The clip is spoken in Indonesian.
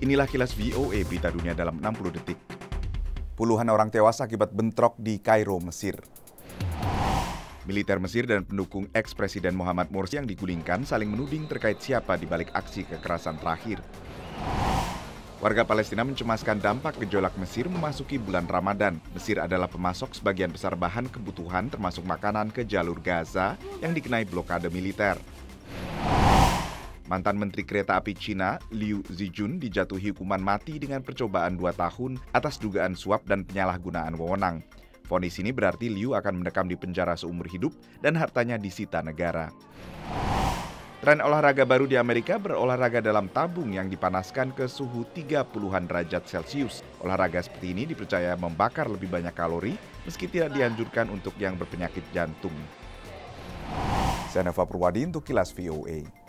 Inilah kilas VOA Berita Dunia dalam 60 detik. Puluhan orang tewas akibat bentrok di Kairo, Mesir. Militer Mesir dan pendukung eks-presiden Muhammad Morsi yang digulingkan saling menuding terkait siapa di balik aksi kekerasan terakhir. Warga Palestina mencemaskan dampak gejolak Mesir memasuki bulan Ramadan. Mesir adalah pemasok sebagian besar bahan kebutuhan termasuk makanan ke jalur Gaza yang dikenai blokade militer. Mantan Menteri Kereta Api Cina, Liu Zijun, dijatuhi hukuman mati dengan percobaan 2 tahun atas dugaan suap dan penyalahgunaan wewenang. Vonis ini berarti Liu akan mendekam di penjara seumur hidup dan hartanya disita negara. Tren olahraga baru di Amerika berolahraga dalam tabung yang dipanaskan ke suhu 30-an derajat Celcius. Olahraga seperti ini dipercaya membakar lebih banyak kalori meski tidak dianjurkan untuk yang berpenyakit jantung. Saya Nova Purwadi untuk Kilas VOA.